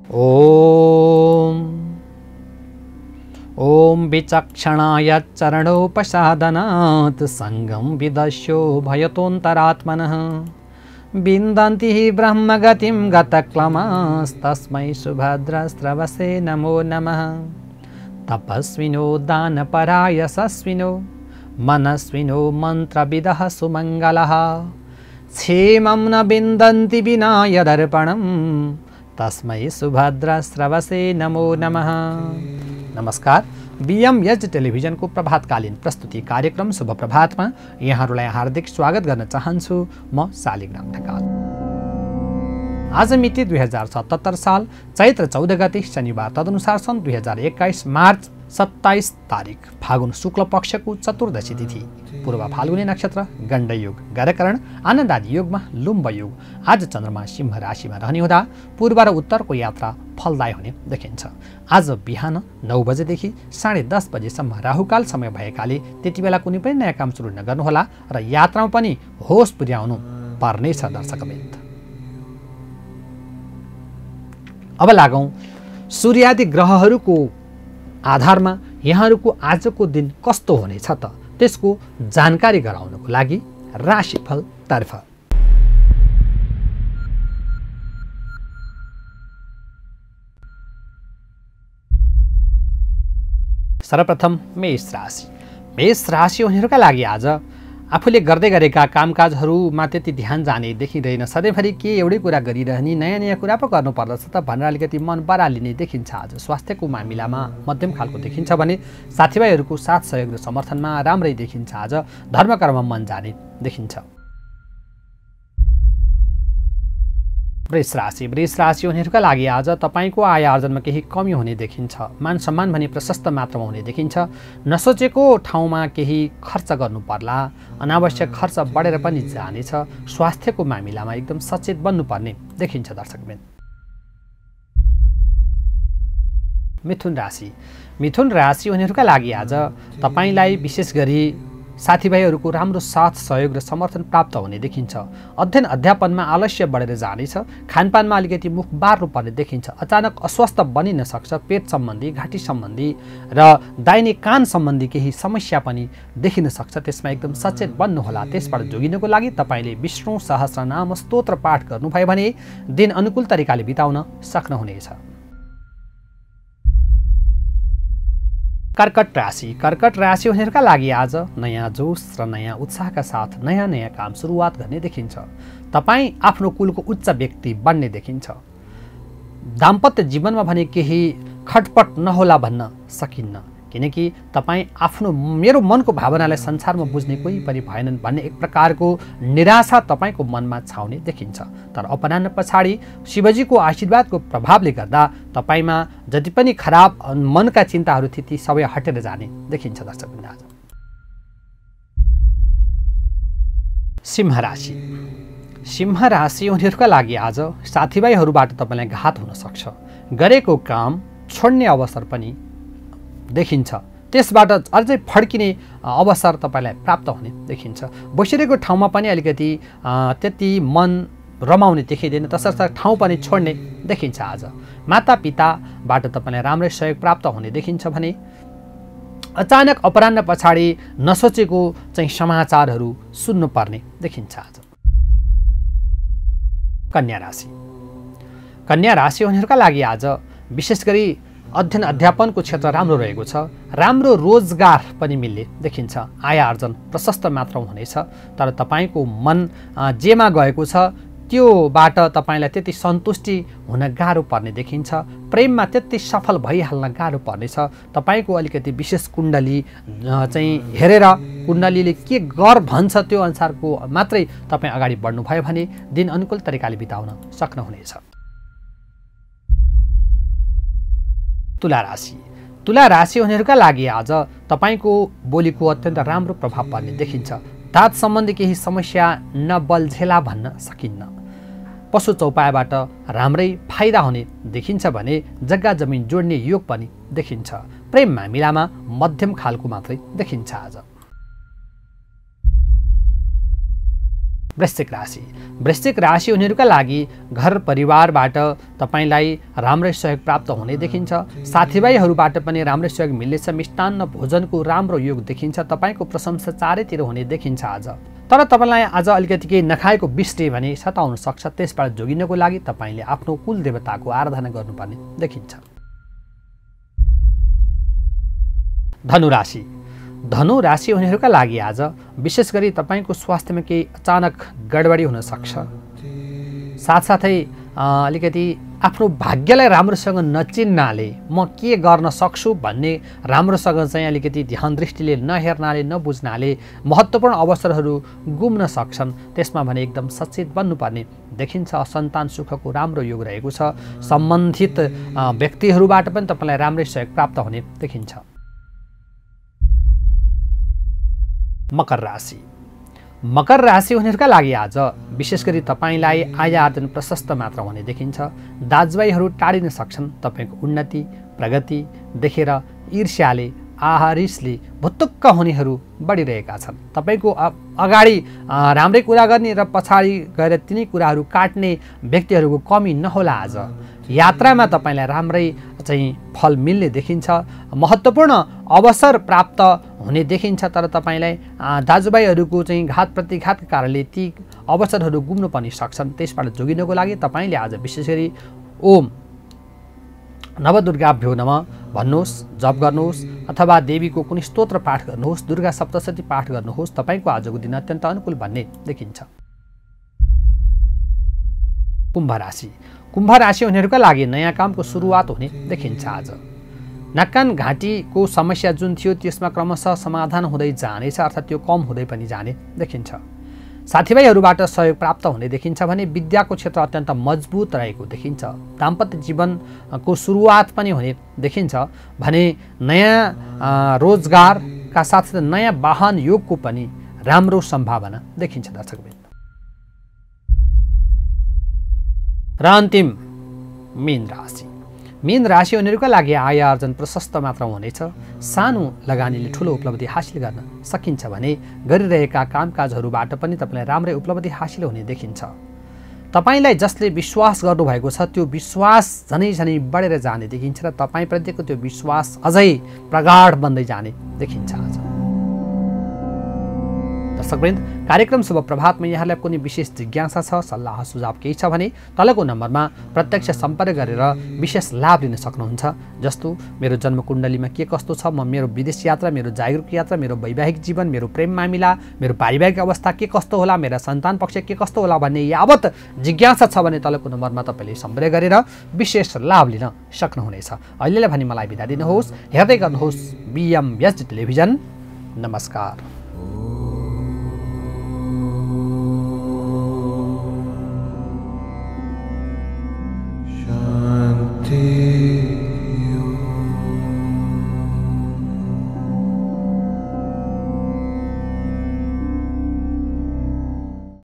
ॐ विचक्षणाय चरणोपसादनात् सङ्गं विदस्यो भयतोऽन्तरात्मनः विन्दन्ति ब्रह्मगतिं गतक्लमास्तस्मै सुभद्रस्रवसे नमो नमः। तपस्विनो दानपरायशस्विनो मनस्विनो मन्त्रविदः सुमङ्गलः क्षेमं न विन्दन्ति विना यदर्पणं तस्मै सुभद्रस्रवसे नमो नमः। नमस्कार, बीएमएच टेलिभिजनको प्रभातकालीन प्रस्तुति कार्यक्रम शुभ प्रभातमा यहाँहरूलाई हार्दिक स्वागत गर्न चाहन्छु। म शालिग्राम ढकाल। आज मिति 2077 साल चैत्र 14 गते शनिबार, तदनुसार सन् 2021 मार्च 27 तारिक फागुन शुक्ल पक्षको चतुर्दशी तिथि, पूर्व फाल्गुनी नक्षत्र गण्डयोग गरकरण आनन्दादि योगमा लुम्ब योग। आज चन्द्रमा सिंह राशिमा रहने हुँदा पूर्व र उत्तरको यात्रा फलदायी हुने देखिन्छ। आज बिहान 9 बजेदेखि 10:30 बजेसम्म राहुकाल समय भएकाले त्यति बेला कुनै पनि नयाँ काम सुरु नगर्नुहोला र यात्रामा पनि होस पुर्याउनु पर्नेछ दर्शकवृन्द। अब लागौं सूर्यादि ग्रहहरूको आधारमा यहाँहरूको आजको दिन कस्तो हुनेछ त त्यसको जानकारी गराउनको लागि राशिफल तर्फ। सर्वप्रथम मेष राशि। मेष राशि हुनेहरूका लागि आज आफूले गर्दै गरेका कामकाजहरूमा त्यति ध्यान जाने देखिँदैन। सधैँभरि के एउटै कुरा गरिरहने, नयाँ नयाँ कुरा पो गर्नुपर्दछ त भनेर अलिकति मन बरालिने देखिन्छ। आज स्वास्थ्यको मामिलामा मध्यम खालको देखिन्छ भने साथीभाइहरूको साथ सहयोग र समर्थनमा राम्रै देखिन्छ। आज धर्मकर्ममा मन जाने देखिन्छ। वृष राशि। वृष राशि हुनेहरूका लागि आज तपाईँको आय आर्जनमा केही कमी हुने देखिन्छ। मान सम्मान भने प्रशस्त मात्रामा हुने देखिन्छ। नसोचेको ठाउँमा केही खर्च गर्नु पर्ला, अनावश्यक खर्च बढेर पनि जानेछ। स्वास्थ्यको मामिलामा एकदम सचेत बन्नुपर्ने देखिन्छ दर्शकवृन्द। मिथुन राशि। मिथुन राशि हुनेहरूका लागि आज तपाईँलाई विशेष गरी साथीभाइहरूको राम्रो साथ सहयोग र समर्थन प्राप्त हुने देखिन्छ। अध्ययन अध्यापनमा आलस्य बढेर जानेछ। खानपानमा अलिकति मुख बार्नु पर्ने देखिन्छ। अचानक अस्वस्थ बनिन सक्छ। पेट सम्बन्धी, घाँटी सम्बन्धी र दाहिने कान सम्बन्धी केही समस्या पनि देखिन सक्छ। त्यसमा एकदम सचेत बन्नुहोला। त्यसबाट जोगिनको लागि तपाईँले विष्णु सहस्रनाम स्तोत्र पाठ गर्नुभयो भने दिन अनुकूल तरिकाले बिताउन सक्नुहुनेछ। कर्कट राशि। कर्कट राशि हुनेहरूका लागि आज नयाँ जोस र नयाँ उत्साहका साथ नयाँ नयाँ काम सुरुवात गर्ने देखिन्छ। तपाईँ आफ्नो कुलको उच्च व्यक्ति बन्ने देखिन्छ। दाम्पत्य जीवनमा भने केही खटपट नहोला भन्न सकिन्न, किनकि तपाईँ आफ्नो मेरो मनको भावनालाई संसारमा बुझ्ने कोही पनि भएनन् भन्ने एक प्रकारको निराशा तपाईँको मनमा छाउने देखिन्छ। तर अपराह्न पछाडि शिवजीको आशीर्वादको प्रभावले गर्दा तपाईँमा जति पनि खराब मनका चिन्ताहरू थिए ती सबै हटेर जाने देखिन्छ दर्शकवृन्द। आज सिंह राशि। सिंह राशि उनीहरूका लागि आज साथीभाइहरूबाट तपाईँलाई घात हुन सक्छ। गरेको काम छोड्ने अवसर पनि देखिन्छ। त्यसबाट अझै फड्किने अवसर तपाईँलाई प्राप्त हुने देखिन्छ। बसिरहेको ठाउँमा पनि अलिकति त्यति मन रमाउने देखिँदैन, तसर्थ ठाउँ पनि छोड्ने देखिन्छ। आज मातापिताबाट तपाईँलाई राम्रै सहयोग प्राप्त हुने देखिन्छ भने अचानक अपराह्न पछाडि नसोचेको चाहिँ समाचारहरू सुन्नुपर्ने देखिन्छ। आज कन्या राशि। कन्या राशि हुनेहरूका लागि आज विशेष गरी अध्ययन अध्यापनको क्षेत्र राम्रो रहेको छ। राम्रो रोजगार पनि मिल्ने देखिन्छ। आय आर्जन प्रशस्त मात्रामा हुनेछ। तर तपाईँको मन जेमा गएको छ त्योबाट तपाईँलाई त्यति सन्तुष्टि हुन गाह्रो पर्ने देखिन्छ। प्रेममा त्यति सफल भइहाल्न गाह्रो पर्नेछ। तपाईँको अलिकति विशेष कुण्डली चाहिँ हेरेर कुण्डलीले के गर भन्छ त्यो अनुसारको मात्रै तपाईँ अगाडि बढ्नुभयो भने दिन अनुकूल तरिकाले बिताउन सक्नुहुनेछ। तुला राशि। तुला राशि हुनेहरूका लागि आज तपाईँको बोलीको अत्यन्त राम्रो प्रभाव पर्ने देखिन्छ। दाँत सम्बन्धी केही समस्या नबल्झेला भन्न सकिन्न। पशु चौपायाबाट राम्रै फाइदा हुने देखिन्छ भने जग्गा जमिन जोड्ने योग पनि देखिन्छ। प्रेम मामिलामा मध्यम खालको मात्रै देखिन्छ। आज वृश्चिक राशि हुनेहरूका लागि घर परिवारबाट तपाईलाई राम्रै सहयोग प्राप्त हुने देखिन्छ। साथीभाइहरूबाट पनि राम्रै सहयोग मिल्नेछ। मिष्टान्न भोजनको राम्रो योग देखिन्छ। तपाईको प्रशंसा चारैतिर हुने देखिन्छ आज। तर तपाईलाई आज अलिकति केही नखाएको विष्टि भने सताउन सक्छ। त्यसबाट जोगिनको लागि तपाईले आफ्नो कुल देवताको आराधना गर्नुपर्ने देखिन्छ। धनु राशि हुनेहरूका लागि आज विशेष गरी तपाईको स्वास्थ्यमा केही अचानक गडबडी हुन सक्छ। साथसाथै अलिकति आफ्नो भाग्यलाई राम्रोसँग नचिन्नाले म के गर्न सक्छु भन्ने राम्रोसँग चाहिँ अलिकति ध्यान दृष्टिले नहेर्नाले नबुझ्नाले महत्त्वपूर्ण अवसरहरू गुम्न सक्छन्। त्यसमा भने एकदम सचेत बन्नुपर्ने देखिन्छ। सन्तान सुखको राम्रो योग रहेको छ। सम्बन्धित व्यक्तिहरूबाट पनि तपाईलाई राम्रै सहयोग प्राप्त हुने देखिन्छ। मकर राशि हुनेहरूका लागि आज विशेष गरी तपाईलाई आय आर्जन प्रशस्त मात्रा हुने देखिन्छ। दाजुभाइहरू टाढिन सक्छन्। तपाईको उन्नति प्रगति देखेर ईर्ष्याले रिसले भुत्तुक्क हुनेहरू बढिरहेका छन्। तपाईको अगाडि राम्रै कुरा गर्ने र पछाडि गएर तिनै कुराहरू काट्ने व्यक्तिहरूको कमी नहोला। आज यात्रामा तपाईलाई राम्रै चाहिँ फल मिल्ने देखिन्छ। महत्त्वपूर्ण अवसर प्राप्त हुने देखिन्छ। तर तपाईलाई दाजुभाइहरूको चाहिँ घात प्रतिघातका कारणले ती अवसरहरू गुम्नु पनि सक्छन्। त्यसबाट जोगिनको लागि तपाईले आज विशेष गरी ओम नवदुर्गाभ्यो नमः भन्नुहोस्, जप गर्नुहोस् अथवा देवीको कुनै स्तोत्र पाठ गर्नुहोस्, दुर्गा सप्तशती पाठ गर्नुहोस्। तपाईको आजको दिन अत्यन्त अनुकूल भन्ने देखिन्छ। कुम्भ राशि हुनेहरूका लागि नयाँ कामको सुरुवात हुने देखिन्छ। आज नाक घाँटीको समस्या जुन थियो त्यसमा क्रमशः समाधान हुँदै जानेछ, अर्थात् त्यो कम हुँदै पनि जाने देखिन्छ। साथीभाइहरूबाट सहयोग प्राप्त हुने देखिन्छ भने विद्याको क्षेत्र अत्यन्त मजबुत रहेको देखिन्छ। दाम्पत्य जीवनको सुरुवात पनि हुने देखिन्छ भने नयाँ रोजगारका साथसाथै नयाँ वाहन योगको पनि राम्रो सम्भावना देखिन्छ। दर्शकवृन्द र अन्तिम मीन राशि हुनेहरूका लागि आय आर्जन प्रशस्त मात्रामा हुनेछ। सानो लगानीले ठुलो उपलब्धि हासिल गर्न सकिन्छ भने गरिरहेका कामकाजहरूबाट पनि तपाईलाई राम्रै उपलब्धि हासिल हुने देखिन्छ। तपाईलाई जसले विश्वास गर्नुभएको छ त्यो विश्वास झनै बढेर जाने देखिन्छ र तपाईप्रतिको त्यो विश्वास अझै प्रगाढ बन्दै जाने देखिन्छ। आज दर्शकवृन्द कार्यक्रम शुभ प्रभातमा यहाँलाई कुनै विशेष जिज्ञासा छ, सल्लाह सुझाव केही छ भने तलको नम्बरमा प्रत्यक्ष सम्पर्क गरेर विशेष लाभ लिन सक्नुहुन्छ। जस्तो मेरो जन्मकुण्डलीमा के कस्तो छ, म मेरो विदेश यात्रा, मेरो जागरुक यात्रा, मेरो वैवाहिक जीवन, मेरो प्रेम मामिला, मेरो पारिवारिक अवस्था के कस्तो होला, मेरा सन्तान पक्ष के कस्तो होला भन्ने यावत जिज्ञासा छ भने तलको नम्बरमा तपाईँले सम्पर्क गरेर विशेष लाभ लिन सक्नुहुनेछ। अहिलेलाई भने मलाई बिदा दिनुहोस्। हेर्दै गर्नुहोस् BMSG टेलिभिजन। नमस्कार।